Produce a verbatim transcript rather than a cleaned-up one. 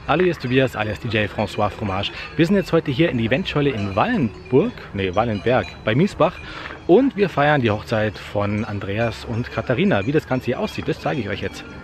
Hallo, hier ist Tobias alias D J François Fromage. Wir sind jetzt heute hier in die Eventscheune in Wallenburg, nee, Wallenberg bei Miesbach und wir feiern die Hochzeit von Andreas und Katharina. Wie das Ganze hier aussieht, das zeige ich euch jetzt.